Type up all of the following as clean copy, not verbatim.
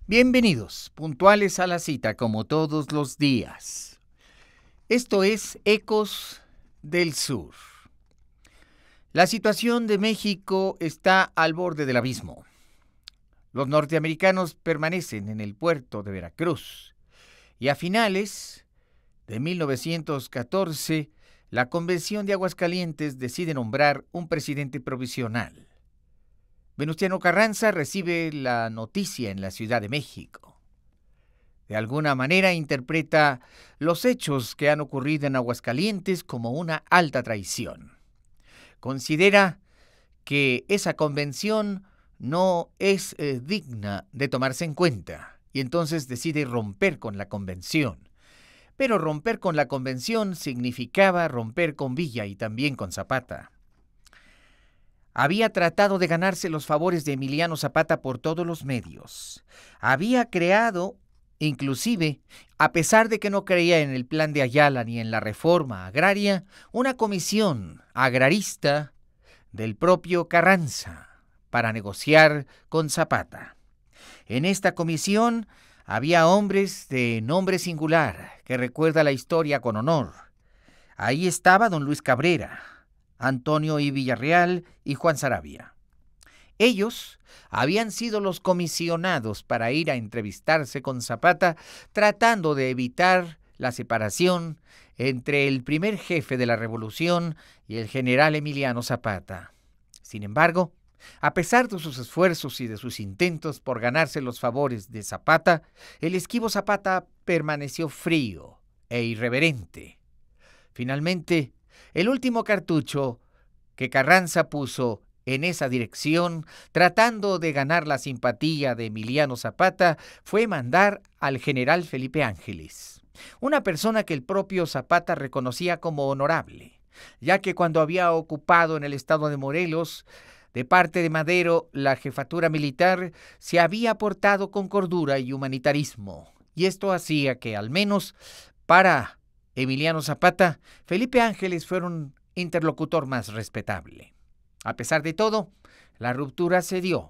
Bienvenidos, puntuales a la cita como todos los días. Esto es Ecos del Sur. La situación de México está al borde del abismo. Los norteamericanos permanecen en el puerto de Veracruz y a finales de 1914 la Convención de Aguascalientes decide nombrar un presidente provisional. Venustiano Carranza recibe la noticia en la Ciudad de México. De alguna manera interpreta los hechos que han ocurrido en Aguascalientes como una alta traición. Considera que esa convención no es digna de tomarse en cuenta y entonces decide romper con la convención. Pero romper con la convención significaba romper con Villa y también con Zapata. Había tratado de ganarse los favores de Emiliano Zapata por todos los medios. Había creado, inclusive, a pesar de que no creía en el plan de Ayala ni en la reforma agraria, una comisión agrarista del propio Carranza para negociar con Zapata. En esta comisión había hombres de nombre singular que recuerda la historia con honor. Ahí estaba don Luis Cabrera, Antonio I. Villarreal y Juan Saravia. Ellos habían sido los comisionados para ir a entrevistarse con Zapata, tratando de evitar la separación entre el primer jefe de la revolución y el general Emiliano Zapata. Sin embargo, a pesar de sus esfuerzos y de sus intentos por ganarse los favores de Zapata, el esquivo Zapata permaneció frío e irreverente. Finalmente, el último cartucho que Carranza puso en esa dirección, tratando de ganar la simpatía de Emiliano Zapata, fue mandar al general Felipe Ángeles, una persona que el propio Zapata reconocía como honorable, ya que cuando había ocupado en el estado de Morelos, de parte de Madero, la jefatura militar, se había portado con cordura y humanitarismo, y esto hacía que, al menos para Emiliano Zapata, Felipe Ángeles fuera un interlocutor más respetable. A pesar de todo, la ruptura se dio.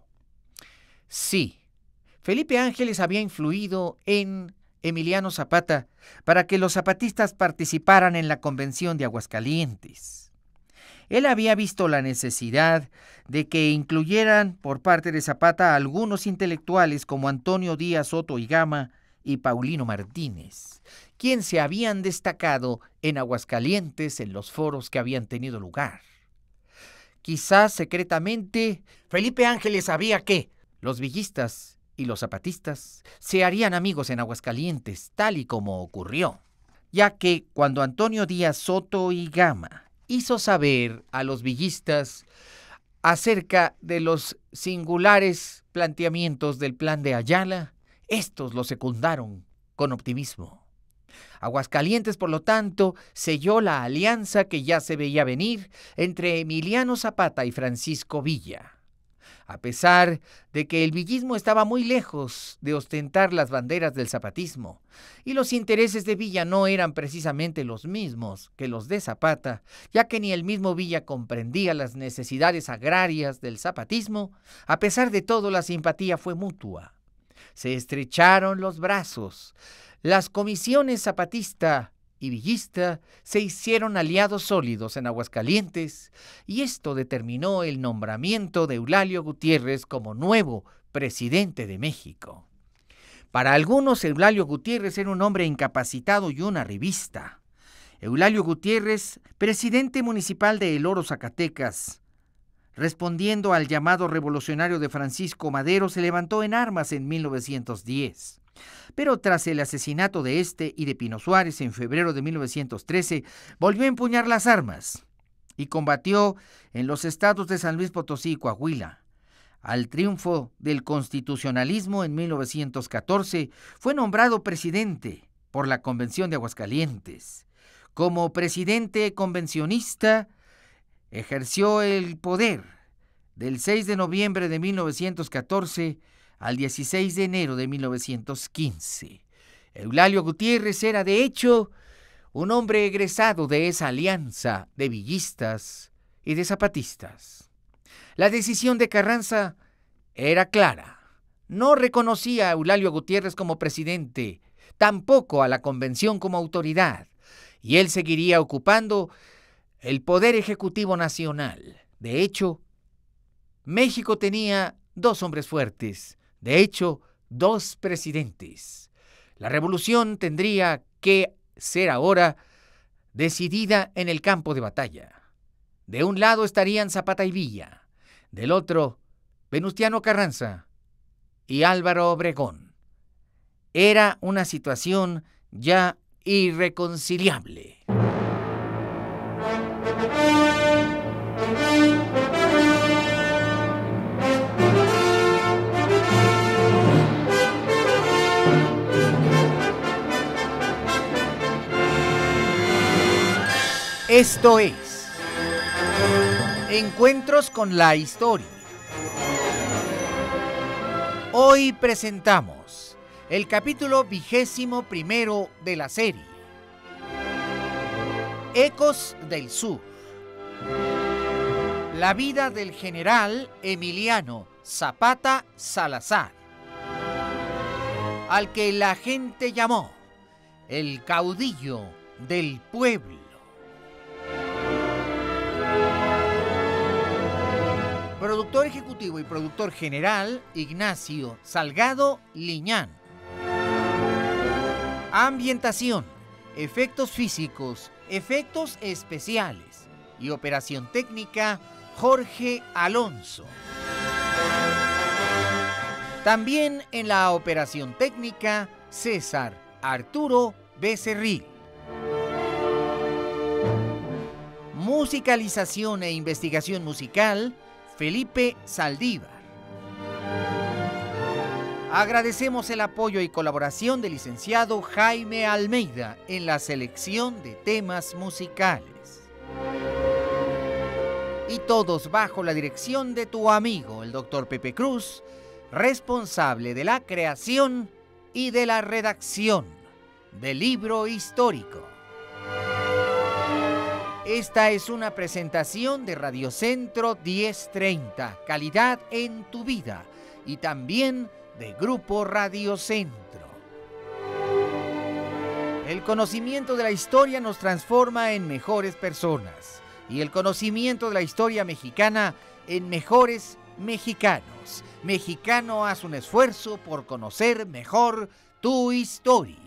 Sí, Felipe Ángeles había influido en Emiliano Zapata para que los zapatistas participaran en la Convención de Aguascalientes. Él había visto la necesidad de que incluyeran por parte de Zapata a algunos intelectuales como Antonio Díaz Soto y Gama y Paulino Martínez, quienes se habían destacado en Aguascalientes en los foros que habían tenido lugar. Quizás secretamente, Felipe Ángeles sabía que los villistas y los zapatistas se harían amigos en Aguascalientes, tal y como ocurrió, ya que cuando Antonio Díaz Soto y Gama hizo saber a los villistas acerca de los singulares planteamientos del plan de Ayala, estos lo secundaron con optimismo. Aguascalientes, por lo tanto, selló la alianza que ya se veía venir entre Emiliano Zapata y Francisco Villa. A pesar de que el villismo estaba muy lejos de ostentar las banderas del zapatismo, y los intereses de Villa no eran precisamente los mismos que los de Zapata, ya que ni el mismo Villa comprendía las necesidades agrarias del zapatismo, a pesar de todo la simpatía fue mutua. Se estrecharon los brazos. Las comisiones zapatista y villista se hicieron aliados sólidos en Aguascalientes y esto determinó el nombramiento de Eulalio Gutiérrez como nuevo presidente de México. Para algunos, Eulalio Gutiérrez era un hombre incapacitado y un arribista. Eulalio Gutiérrez, presidente municipal de El Oro, Zacatecas, respondiendo al llamado revolucionario de Francisco Madero, se levantó en armas en 1910. Pero tras el asesinato de este y de Pino Suárez en febrero de 1913, volvió a empuñar las armas y combatió en los estados de San Luis Potosí y Coahuila. Al triunfo del constitucionalismo en 1914, fue nombrado presidente por la Convención de Aguascalientes. Como presidente convencionista, ejerció el poder del 6 de noviembre de 1914 al 16 de enero de 1915. Eulalio Gutiérrez era, de hecho, un hombre egresado de esa alianza de villistas y de zapatistas. La decisión de Carranza era clara: No reconocía a Eulalio Gutiérrez como presidente, tampoco a la convención como autoridad, y él seguiría ocupando el poder ejecutivo nacional. De hecho, México tenía dos hombres fuertes, de hecho, dos presidentes. La revolución tendría que ser ahora decidida en el campo de batalla. De un lado estarían Zapata y Villa, del otro, Venustiano Carranza y Álvaro Obregón. Era una situación ya irreconciliable. Esto es Encuentros con la Historia. Hoy presentamos el capítulo 21 de la serie Ecos del Sur. La vida del general Emiliano Zapata Salazar, al que la gente llamó el caudillo del pueblo. Productor ejecutivo y productor general, Ignacio Salgado Liñán. Ambientación, efectos físicos, efectos especiales y operación técnica, Jorge Alonso. También en la operación técnica, César Arturo Becerril. Musicalización e investigación musical, Felipe Saldívar. Agradecemos el apoyo y colaboración del licenciado Jaime Almeida en la selección de temas musicales. Y todos bajo la dirección de tu amigo, el Dr. Pepe Cruz, responsable de la creación y de la redacción del libro histórico. Esta es una presentación de Radio Centro 1030, calidad en tu vida, y también de Grupo Radio Centro. El conocimiento de la historia nos transforma en mejores personas, y el conocimiento de la historia mexicana en mejores mexicanos. Mexicano, haz un esfuerzo por conocer mejor tu historia.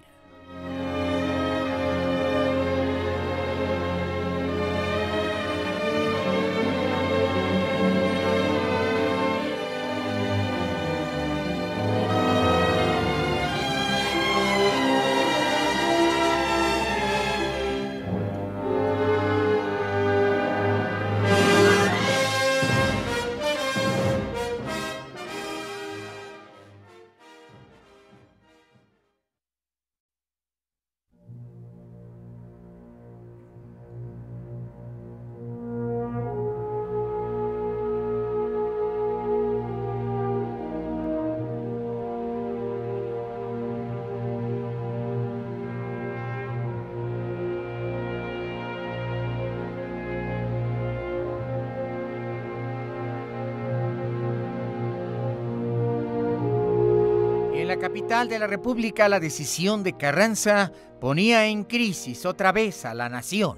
En la capital de la República, la decisión de Carranza ponía en crisis otra vez a la nación.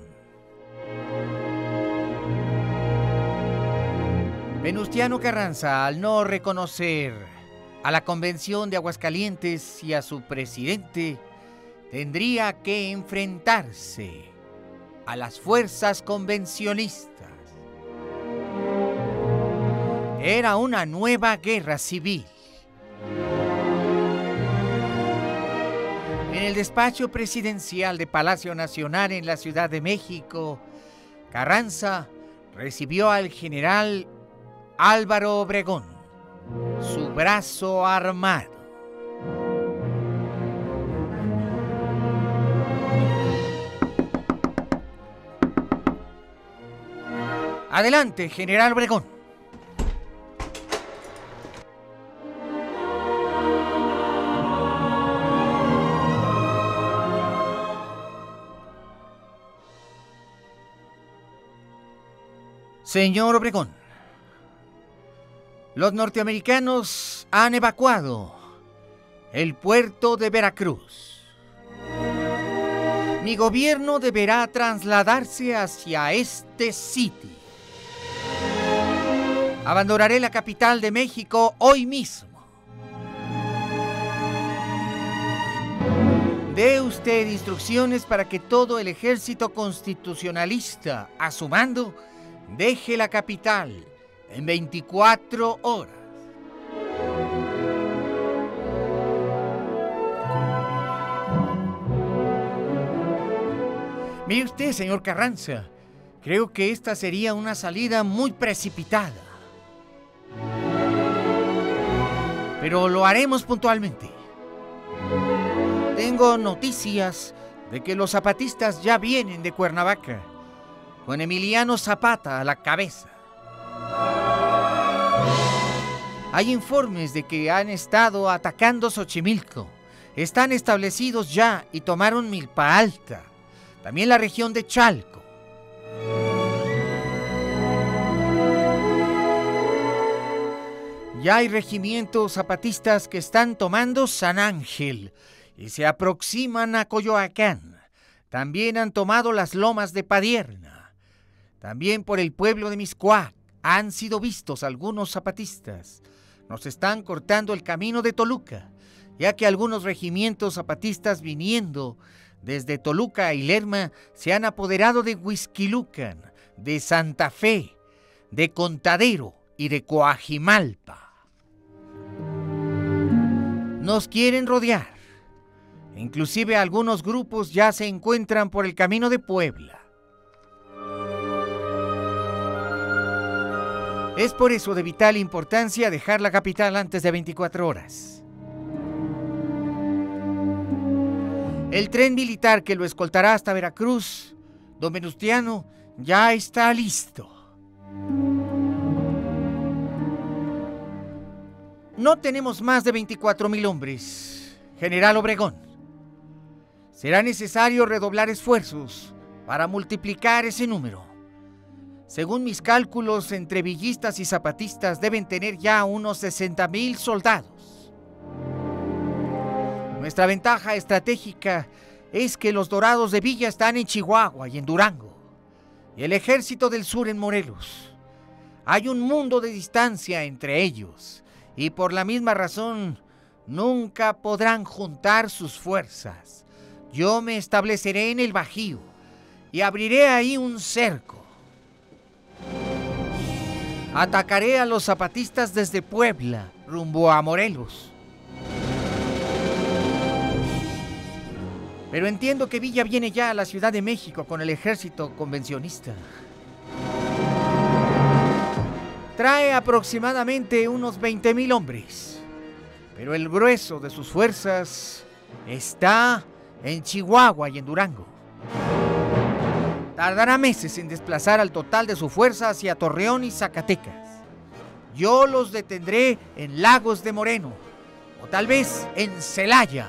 Venustiano Carranza, al no reconocer a la Convención de Aguascalientes y a su presidente, tendría que enfrentarse a las fuerzas convencionistas. Era una nueva guerra civil. En el despacho presidencial de Palacio Nacional en la Ciudad de México, Carranza recibió al general Álvaro Obregón, su brazo armado. Adelante, general Obregón. Señor Obregón, Los norteamericanos han evacuado el puerto de Veracruz. Mi gobierno deberá trasladarse hacia este sitio. Abandonaré la capital de México hoy mismo. Dé usted instrucciones para que todo el ejército constitucionalista a su mando deje la capital en 24 horas. Mire usted, señor Carranza, creo que esta sería una salida muy precipitada. Pero lo haremos puntualmente. Tengo noticias de que los zapatistas ya vienen de Cuernavaca, con Emiliano Zapata a la cabeza. Hay informes de que han estado atacando Xochimilco. Están establecidos ya y tomaron Milpa Alta, también la región de Chalco. Ya hay regimientos zapatistas que están tomando San Ángel y se aproximan a Coyoacán. También han tomado las lomas de Padierna. También por el pueblo de Mixcoac han sido vistos algunos zapatistas. Nos están cortando el camino de Toluca, ya que algunos regimientos zapatistas viniendo desde Toluca y Lerma se han apoderado de Huixquilucan, de Santa Fe, de Contadero y de Coajimalpa. Nos quieren rodear. Inclusive algunos grupos ya se encuentran por el camino de Puebla. Es por eso de vital importancia dejar la capital antes de 24 horas. El tren militar que lo escoltará hasta Veracruz, don Venustiano, ya está listo. No tenemos más de 24,000 hombres, General Obregón. Será necesario redoblar esfuerzos para multiplicar ese número. Según mis cálculos, entre villistas y zapatistas deben tener ya unos 60,000 soldados. Nuestra ventaja estratégica es que los Dorados de Villa están en Chihuahua y en Durango, y el Ejército del Sur en Morelos. Hay un mundo de distancia entre ellos, y por la misma razón nunca podrán juntar sus fuerzas. Yo me estableceré en el Bajío y abriré ahí un cerco. Atacaré a los zapatistas desde Puebla, rumbo a Morelos. Pero entiendo que Villa viene ya a la Ciudad de México con el ejército convencionista. Trae aproximadamente unos 20,000 hombres, pero el grueso de sus fuerzas está en Chihuahua y en Durango. Tardará meses en desplazar al total de su fuerza hacia Torreón y Zacatecas. Yo los detendré en Lagos de Moreno, o tal vez en Celaya.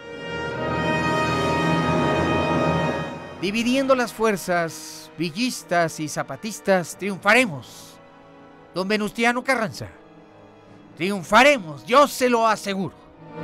Dividiendo las fuerzas villistas y zapatistas, triunfaremos. Don Venustiano Carranza, triunfaremos, yo se lo aseguro.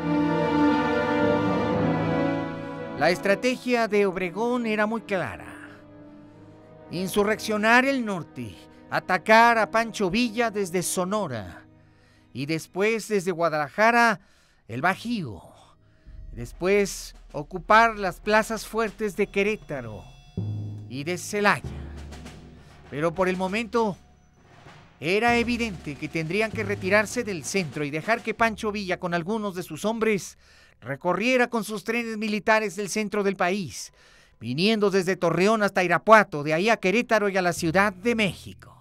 La estrategia de Obregón era muy clara. Insurreccionar el norte, atacar a Pancho Villa desde Sonora y después desde Guadalajara el Bajío. Después ocupar las plazas fuertes de Querétaro y de Celaya. Pero por el momento era evidente que tendrían que retirarse del centro y dejar que Pancho Villa con algunos de sus hombres recorriera con sus trenes militares del centro del país, viniendo desde Torreón hasta Irapuato, de ahí a Querétaro y a la Ciudad de México.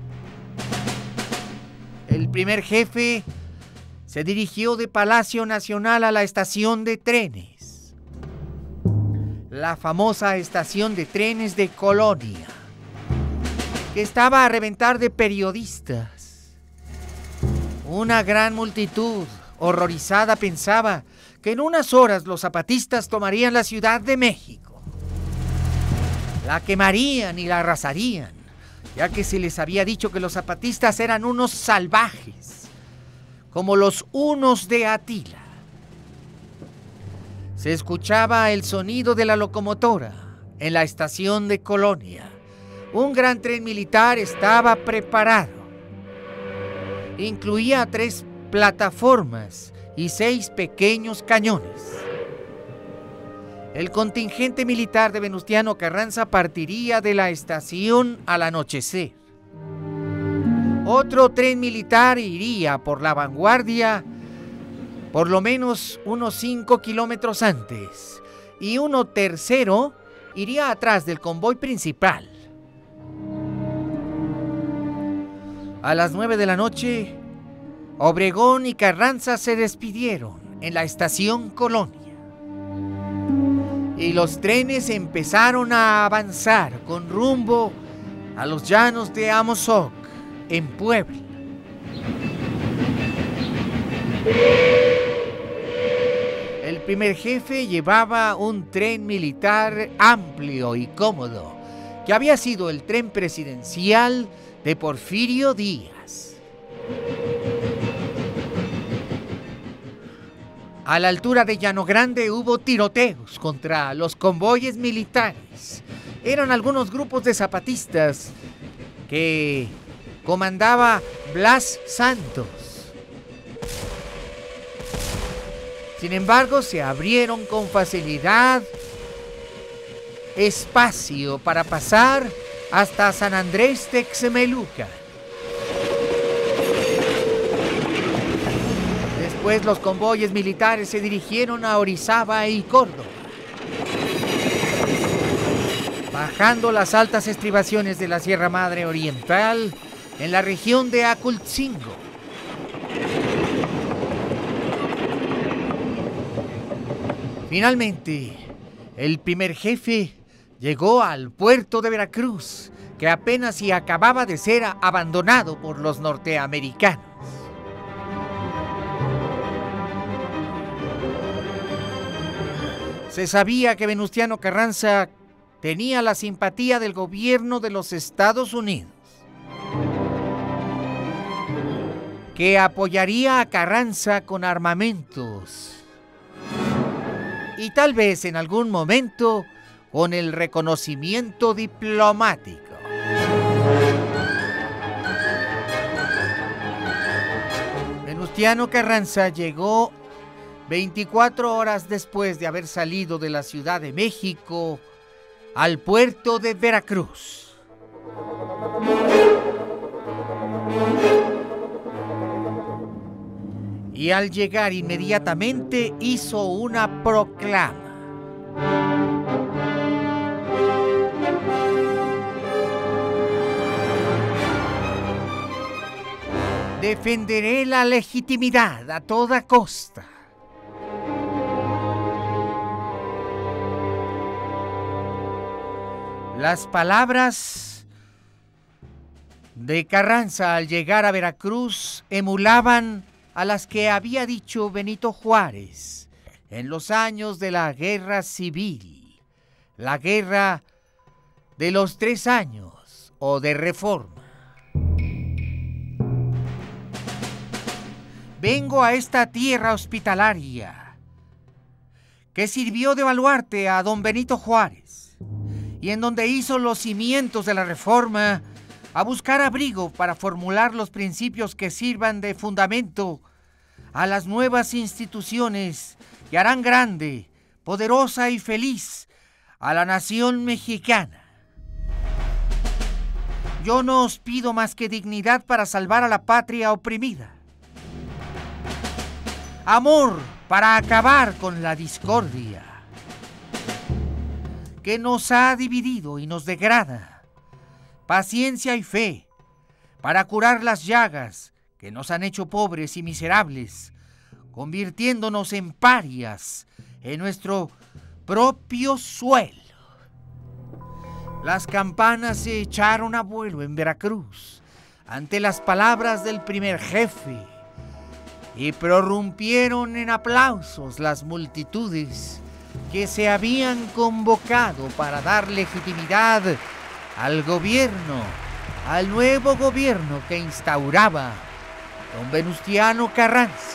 El primer jefe se dirigió de Palacio Nacional a la estación de trenes, la famosa estación de trenes de Colonia, que estaba a reventar de periodistas. Una gran multitud, horrorizada, pensaba que en unas horas los zapatistas tomarían la Ciudad de México. La quemarían y la arrasarían, ya que se les había dicho que los zapatistas eran unos salvajes, como los hunos de Atila. Se escuchaba el sonido de la locomotora en la estación de Colonia. Un gran tren militar estaba preparado. Incluía 3 plataformas y 6 pequeños cañones. El contingente militar de Venustiano Carranza partiría de la estación al anochecer. Otro tren militar iría por la vanguardia por lo menos unos 5 kilómetros antes, y uno tercero iría atrás del convoy principal. A las 9 de la noche, Obregón y Carranza se despidieron en la estación Colonia. Y los trenes empezaron a avanzar con rumbo a los llanos de Amozoc, en Puebla. El primer jefe llevaba un tren militar amplio y cómodo, que había sido el tren presidencial de Porfirio Díaz. A la altura de Llano Grande hubo tiroteos contra los convoyes militares. Eran algunos grupos de zapatistas que comandaba Blas Santos. Sin embargo, se abrieron con facilidad espacio para pasar hasta San Andrés Texmelucan. Después los convoyes militares se dirigieron a Orizaba y Córdoba, bajando las altas estribaciones de la Sierra Madre Oriental en la región de Acultzingo. Finalmente, el primer jefe llegó al puerto de Veracruz, que apenas si acababa de ser abandonado por los norteamericanos. Se sabía que Venustiano Carranza tenía la simpatía del gobierno de los Estados Unidos, que apoyaría a Carranza con armamentos y tal vez en algún momento con el reconocimiento diplomático. Venustiano Carranza llegó 24 horas después de haber salido de la Ciudad de México al puerto de Veracruz. Y al llegar inmediatamente hizo una proclama. Defenderé la legitimidad a toda costa. Las palabras de Carranza al llegar a Veracruz emulaban a las que había dicho Benito Juárez en los años de la Guerra Civil, la Guerra de los 3 años o de Reforma. Vengo a esta tierra hospitalaria que sirvió de baluarte a don Benito Juárez y en donde hizo los cimientos de la Reforma, a buscar abrigo para formular los principios que sirvan de fundamento a las nuevas instituciones que harán grande, poderosa y feliz a la nación mexicana. Yo no os pido más que dignidad para salvar a la patria oprimida, amor para acabar con la discordia que nos ha dividido y nos degrada, paciencia y fe para curar las llagas que nos han hecho pobres y miserables, convirtiéndonos en parias en nuestro propio suelo. Las campanas se echaron a vuelo en Veracruz ante las palabras del primer jefe y prorrumpieron en aplausos las multitudes que se habían convocado para dar legitimidad al gobierno, al nuevo gobierno que instauraba don Venustiano Carranza.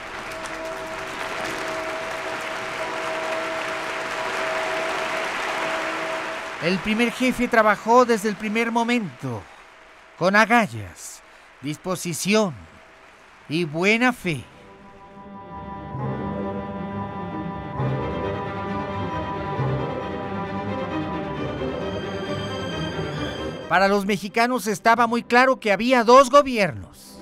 El primer jefe trabajó desde el primer momento, con agallas, disposición y buena fe. Para los mexicanos estaba muy claro que había dos gobiernos,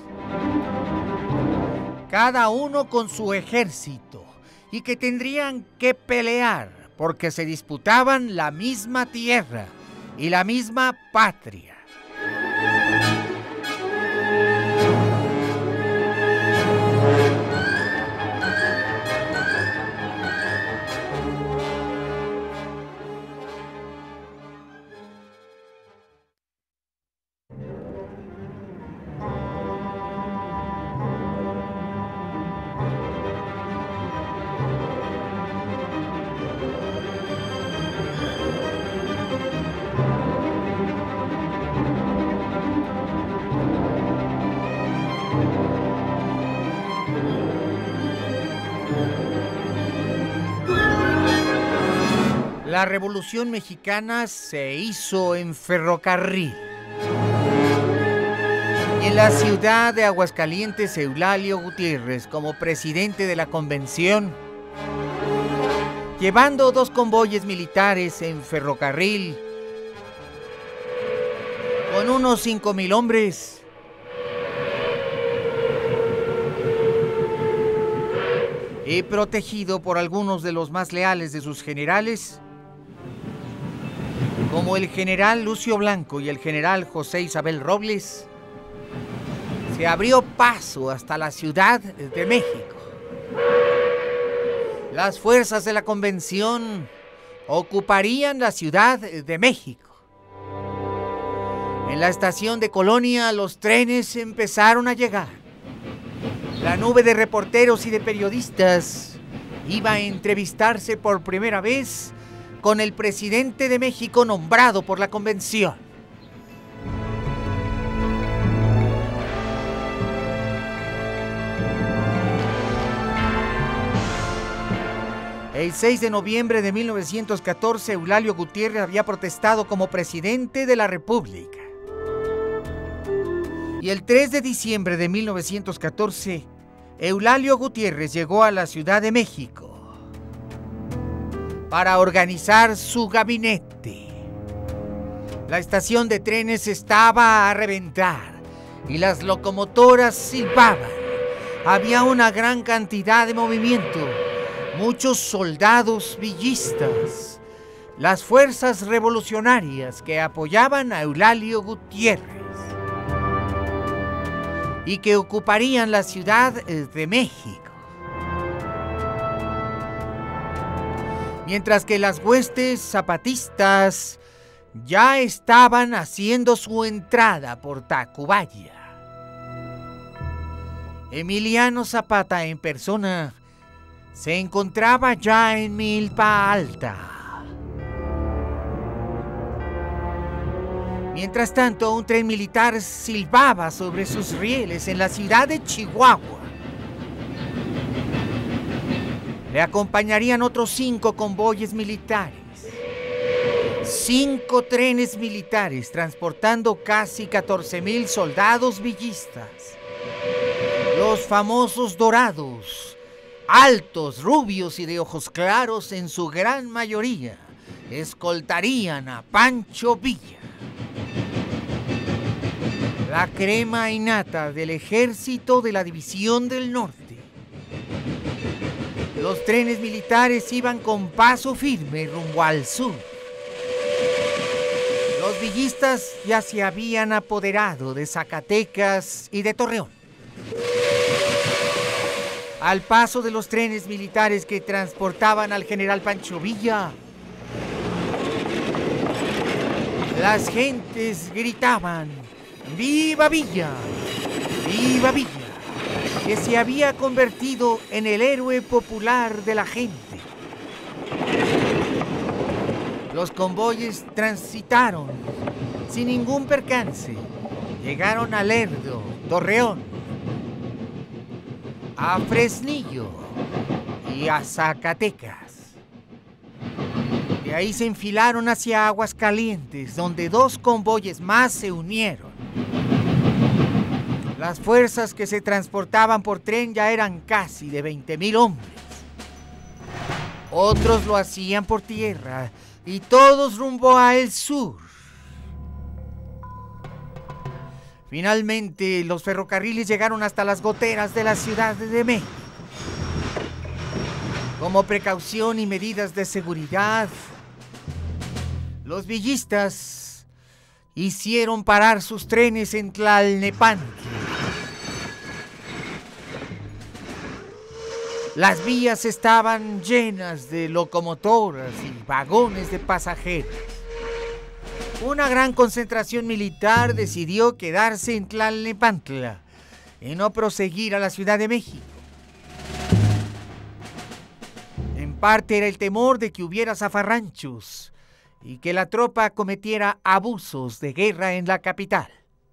cada uno con su ejército, y que tendrían que pelear porque se disputaban la misma tierra y la misma patria. La Revolución Mexicana se hizo en ferrocarril. Y en la ciudad de Aguascalientes, Eulalio Gutiérrez, como presidente de la convención, llevando dos convoyes militares en ferrocarril, con unos 5,000 hombres, y protegido por algunos de los más leales de sus generales, como el general Lucio Blanco y el general José Isabel Robles, se abrió paso hasta la Ciudad de México. Las fuerzas de la convención ocuparían la Ciudad de México. En la estación de Colonia los trenes empezaron a llegar. La nube de reporteros y de periodistas iba a entrevistarse por primera vez con el presidente de México nombrado por la convención. El 6 de noviembre de 1914, Eulalio Gutiérrez había protestado como presidente de la República. Y el 3 de diciembre de 1914, Eulalio Gutiérrez llegó a la Ciudad de México para organizar su gabinete. La estación de trenes estaba a reventar y las locomotoras silbaban. Había una gran cantidad de movimiento, muchos soldados villistas, las fuerzas revolucionarias que apoyaban a Eulalio Gutiérrez y que ocuparían la Ciudad de México. Mientras que las huestes zapatistas ya estaban haciendo su entrada por Tacubaya. Emiliano Zapata en persona se encontraba ya en Milpa Alta. Mientras tanto, un tren militar silbaba sobre sus rieles en la ciudad de Chihuahua. Le acompañarían otros 5 convoyes militares, 5 trenes militares transportando casi 14,000 soldados villistas. Los famosos dorados, altos, rubios y de ojos claros en su gran mayoría, escoltarían a Pancho Villa. La crema innata del ejército de la División del Norte. Los trenes militares iban con paso firme rumbo al sur. Los villistas ya se habían apoderado de Zacatecas y de Torreón. Al paso de los trenes militares que transportaban al general Pancho Villa, las gentes gritaban ¡Viva Villa! ¡Viva Villa!, que se había convertido en el héroe popular de la gente. Los convoyes transitaron sin ningún percance. Llegaron a Lerdo, Torreón, a Fresnillo y a Zacatecas. De ahí se enfilaron hacia Aguascalientes, donde 2 convoyes más se unieron. Las fuerzas que se transportaban por tren ya eran casi de 20,000 hombres. Otros lo hacían por tierra y todos rumbo al sur. Finalmente, los ferrocarriles llegaron hasta las goteras de la Ciudad de México. Como precaución y medidas de seguridad, los villistas hicieron parar sus trenes en Tlalnepantla. Las vías estaban llenas de locomotoras y vagones de pasajeros. Una gran concentración militar decidió quedarse en Tlalnepantla y no proseguir a la Ciudad de México. En parte era el temor de que hubiera zafarranchos y que la tropa cometiera abusos de guerra en la capital.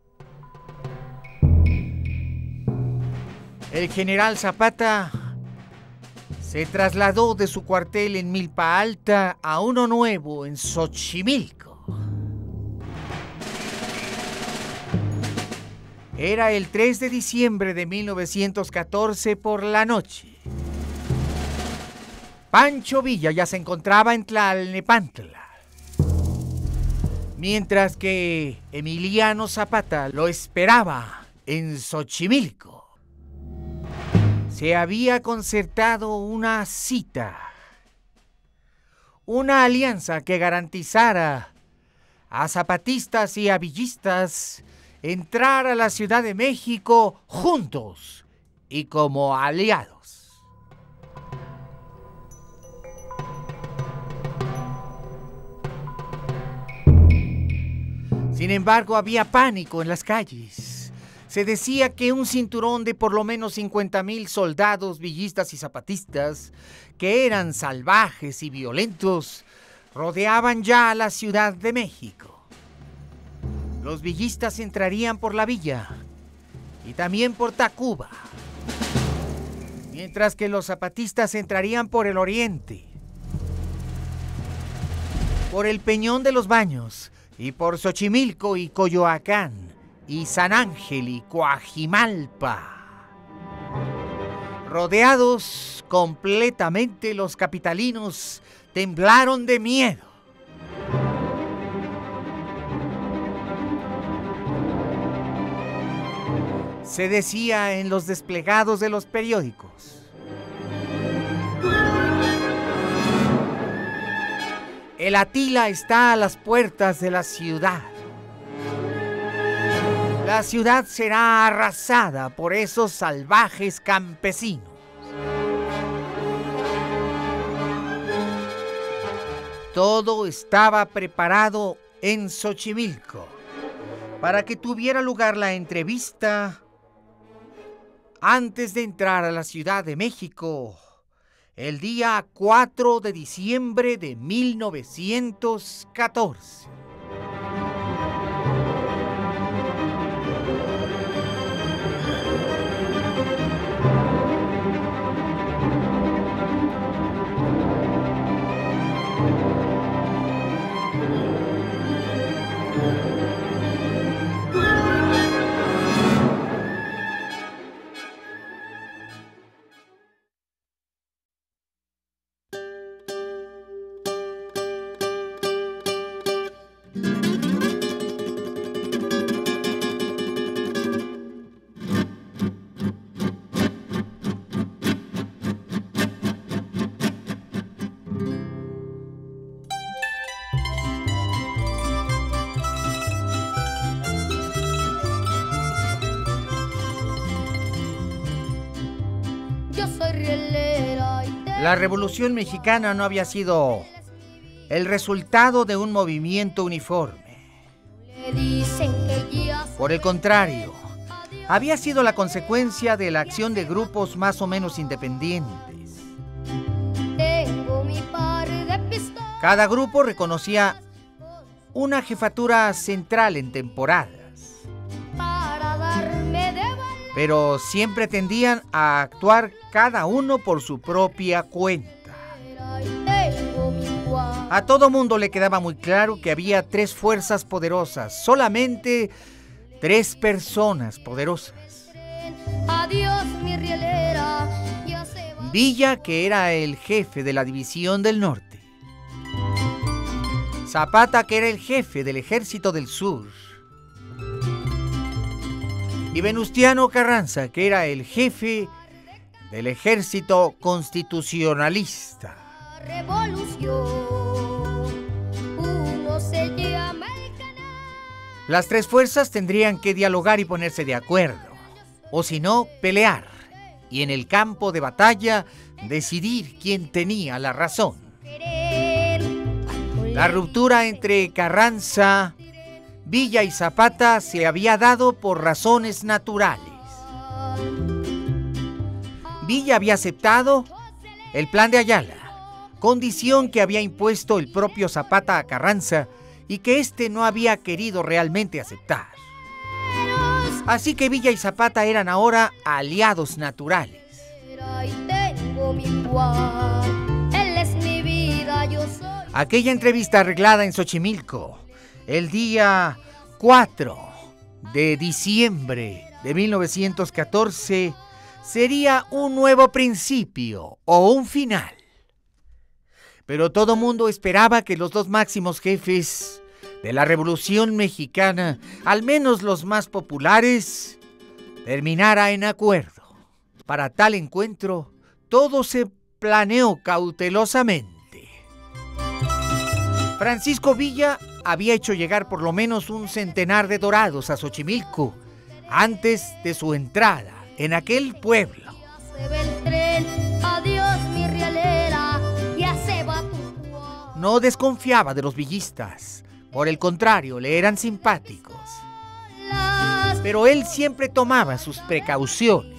El general Zapata se trasladó de su cuartel en Milpa Alta a uno nuevo en Xochimilco. Era el 3 de diciembre de 1914 por la noche. Pancho Villa ya se encontraba en Tlalnepantla, mientras que Emiliano Zapata lo esperaba en Xochimilco. Se había concertado una cita, una alianza que garantizara a zapatistas y a villistas entrar a la Ciudad de México juntos y como aliados. Sin embargo, había pánico en las calles. Se decía que un cinturón de por lo menos 50,000 soldados villistas y zapatistas, que eran salvajes y violentos, rodeaban ya a la Ciudad de México. Los villistas entrarían por la villa y también por Tacuba, mientras que los zapatistas entrarían por el oriente, por el Peñón de los Baños y por Xochimilco y Coyoacán y San Ángel y Coajimalpa. Rodeados completamente, los capitalinos temblaron de miedo. Se decía en los desplegados de los periódicos: el Atila está a las puertas de la ciudad. La ciudad será arrasada por esos salvajes campesinos. Todo estaba preparado en Xochimilco para que tuviera lugar la entrevista antes de entrar a la Ciudad de México el día 4 de diciembre de 1914. La Revolución Mexicana no había sido el resultado de un movimiento uniforme. Por el contrario, había sido la consecuencia de la acción de grupos más o menos independientes. Cada grupo reconocía una jefatura central en temporadas. pero siempre tendían a actuar cada uno por su propia cuenta. A todo mundo le quedaba muy claro que había tres fuerzas poderosas, solamente tres personas poderosas. Villa, que era el jefe de la División del Norte. Zapata, que era el jefe del Ejército del Sur. Y Venustiano Carranza, que era el jefe del Ejército Constitucionalista. Las tres fuerzas tendrían que dialogar y ponerse de acuerdo, o si no, pelear, y en el campo de batalla decidir quién tenía la razón. La ruptura entre Carranza, Villa y Zapata se había dado por razones naturales. Villa había aceptado el plan de Ayala, condición que había impuesto el propio Zapata a Carranza y que éste no había querido realmente aceptar. Así que Villa y Zapata eran ahora aliados naturales. Aquella entrevista arreglada en Xochimilco, el día 4 de diciembre de 1914, sería un nuevo principio o un final. Pero todo mundo esperaba que los dos máximos jefes de la Revolución Mexicana, al menos los más populares, terminara en acuerdo. Para tal encuentro, todo se planeó cautelosamente. Francisco Villa había hecho llegar por lo menos 100 de dorados a Xochimilco antes de su entrada en aquel pueblo. No desconfiaba de los villistas, por el contrario, le eran simpáticos. Pero él siempre tomaba sus precauciones.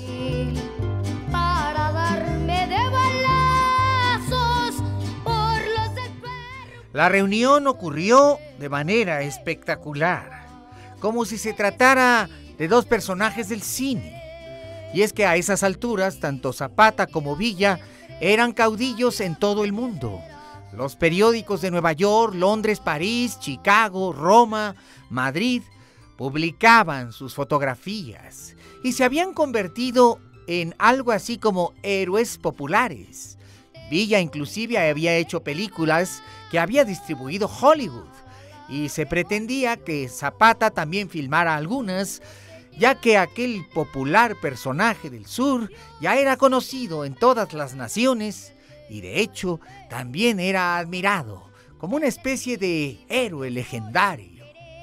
La reunión ocurrió de manera espectacular, como si se tratara de dos personajes del cine. Y es que a esas alturas, tanto Zapata como Villa eran caudillos en todo el mundo. Los periódicos de Nueva York, Londres, París, Chicago, Roma, Madrid publicaban sus fotografías y se habían convertido en algo así como héroes populares. Villa inclusive había hecho películas que había distribuido Hollywood y se pretendía que Zapata también filmara algunas, ya que aquel popular personaje del sur ya era conocido en todas las naciones y de hecho también era admirado como una especie de héroe legendario.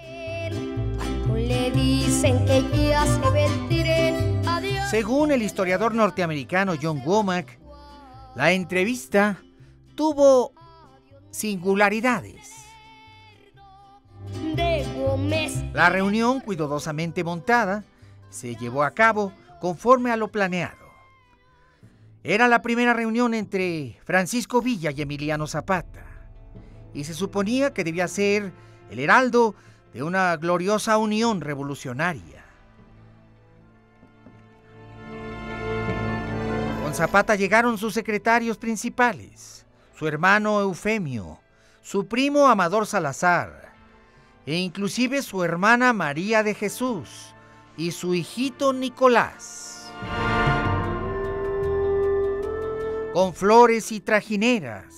Según el historiador norteamericano John Womack, la entrevista tuvo singularidades. La reunión, cuidadosamente montada, se llevó a cabo conforme a lo planeado. Era la primera reunión entre Francisco Villa y Emiliano Zapata, y se suponía que debía ser el heraldo de una gloriosa unión revolucionaria. Con Zapata llegaron sus secretarios principales, su hermano Eufemio, su primo Amador Salazar, e inclusive su hermana María de Jesús y su hijito Nicolás. Con flores y trajineras,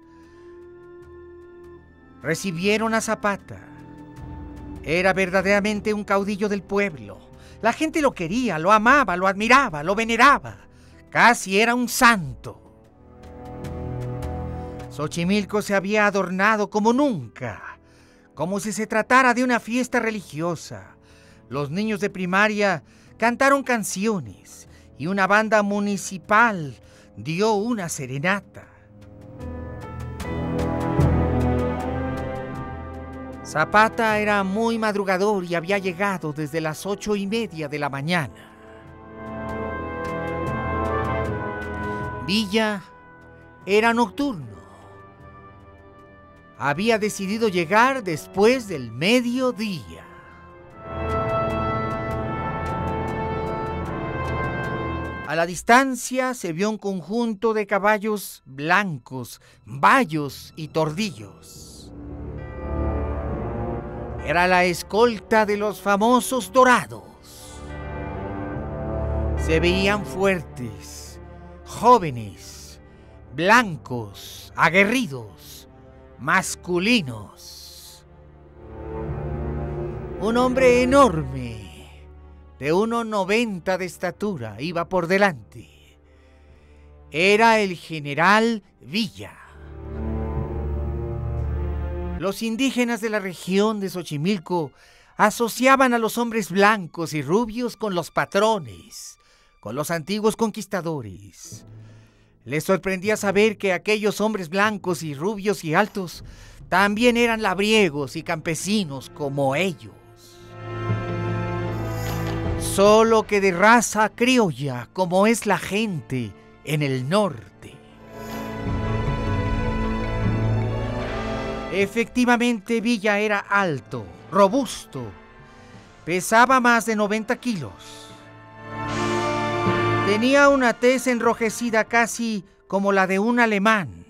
recibieron a Zapata. Era verdaderamente un caudillo del pueblo. La gente lo quería, lo amaba, lo admiraba, lo veneraba. Casi era un santo. Xochimilco se había adornado como nunca, como si se tratara de una fiesta religiosa. Los niños de primaria cantaron canciones y una banda municipal dio una serenata. Zapata era muy madrugador y había llegado desde las 8:30 de la mañana. Villa era nocturno. Había decidido llegar después del mediodía. A la distancia se vio un conjunto de caballos blancos, bayos y tordillos. Era la escolta de los famosos dorados. Se veían fuertes, jóvenes, blancos, aguerridos, masculinos. Un hombre enorme, de 1,90 de estatura, iba por delante. Era el general Villa. Los indígenas de la región de Xochimilco asociaban a los hombres blancos y rubios con los patrones, con los antiguos conquistadores. Les sorprendía saber que aquellos hombres blancos y rubios y altos también eran labriegos y campesinos como ellos. Solo que de raza criolla, como es la gente en el norte. Efectivamente, Villa era alto, robusto, pesaba más de 90 kilos. Tenía una tez enrojecida casi como la de un alemán.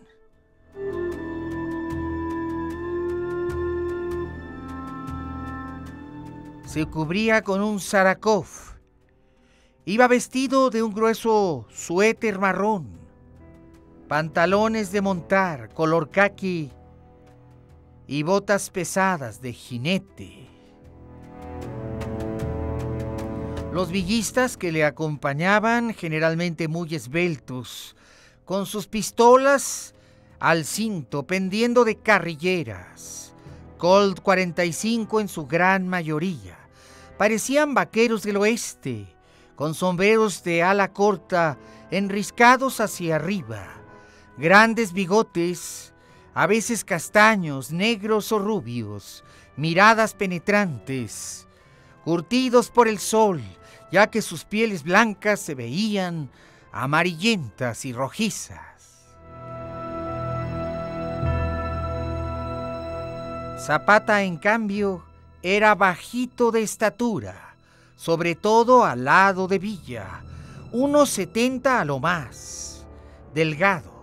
Se cubría con un zarakov. Iba vestido de un grueso suéter marrón, pantalones de montar color caqui y botas pesadas de jinete. Los villistas que le acompañaban, generalmente muy esbeltos, con sus pistolas al cinto pendiendo de carrilleras, Colt 45 en su gran mayoría, parecían vaqueros del oeste, con sombreros de ala corta enriscados hacia arriba, grandes bigotes, a veces castaños, negros o rubios, miradas penetrantes, curtidos por el sol, ya que sus pieles blancas se veían amarillentas y rojizas. Zapata, en cambio, era bajito de estatura, sobre todo al lado de Villa, unos 70 a lo más, delgado.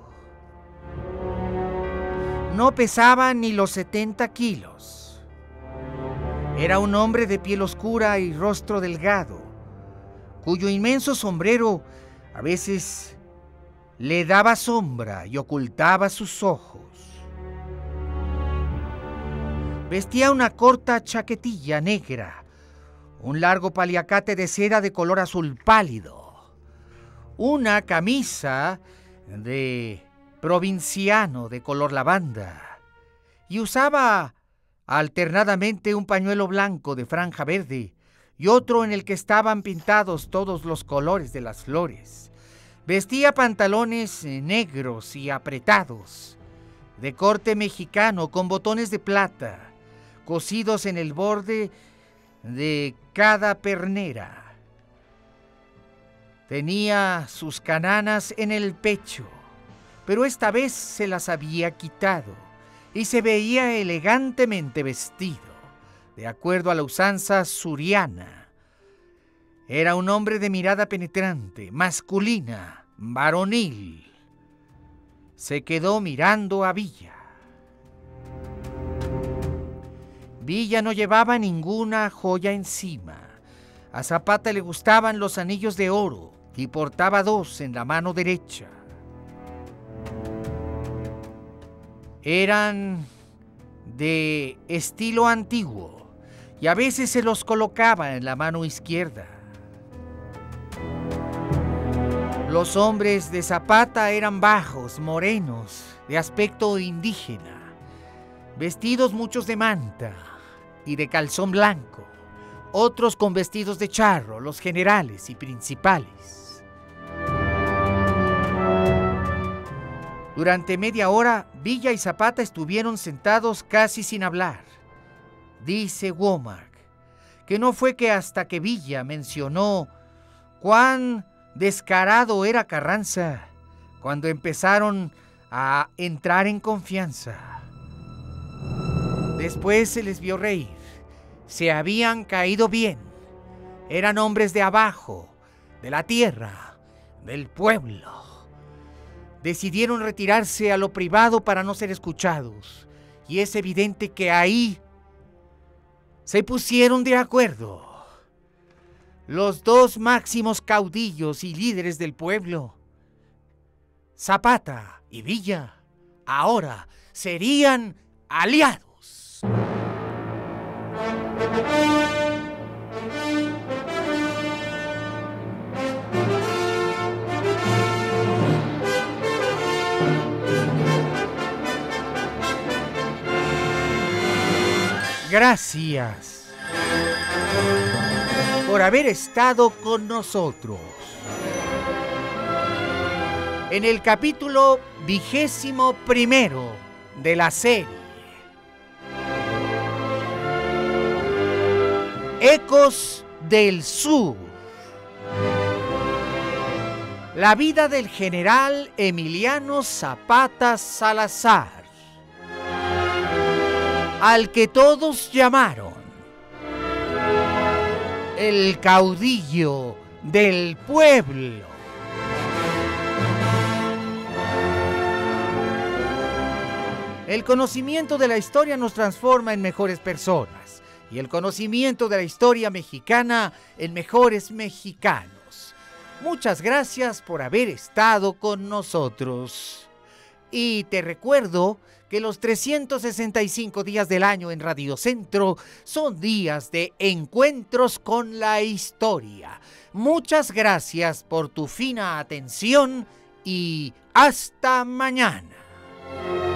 No pesaba ni los 70 kilos. Era un hombre de piel oscura y rostro delgado, cuyo inmenso sombrero a veces le daba sombra y ocultaba sus ojos. Vestía una corta chaquetilla negra, un largo paliacate de seda de color azul pálido, una camisa de provinciano de color lavanda, y usaba alternadamente un pañuelo blanco de franja verde y otro en el que estaban pintados todos los colores de las flores. Vestía pantalones negros y apretados, de corte mexicano con botones de plata, cosidos en el borde de cada pernera. Tenía sus cananas en el pecho, pero esta vez se las había quitado y se veía elegantemente vestido, de acuerdo a la usanza suriana. Era un hombre de mirada penetrante, masculina, varonil. Se quedó mirando a Villa. Villa no llevaba ninguna joya encima. A Zapata le gustaban los anillos de oro y portaba 2 en la mano derecha. Eran de estilo antiguo y a veces se los colocaba en la mano izquierda. Los hombres de Zapata eran bajos, morenos, de aspecto indígena, vestidos muchos de manta y de calzón blanco, otros con vestidos de charro, los generales y principales. Durante media hora, Villa y Zapata estuvieron sentados casi sin hablar. Dice Womack que no fue que hasta que Villa mencionó cuán descarado era Carranza, cuando empezaron a entrar en confianza. Después se les vio reír. Se habían caído bien. Eran hombres de abajo, de la tierra, del pueblo decidieron retirarse a lo privado para no ser escuchados. Y es evidente que ahí se pusieron de acuerdo los dos máximos caudillos y líderes del pueblo. Zapata y Villa ahora serían aliados. Gracias por haber estado con nosotros en el capítulo 21 de la serie Ecos del Sur. La vida del general Emiliano Zapata Salazar, al que todos llamaron el caudillo del pueblo. El conocimiento de la historia nos transforma en mejores personas y el conocimiento de la historia mexicana en mejores mexicanos. Muchas gracias por haber estado con nosotros. Y te recuerdo que los 365 días del año en Radio Centro son días de encuentros con la historia. Muchas gracias por tu fina atención y hasta mañana.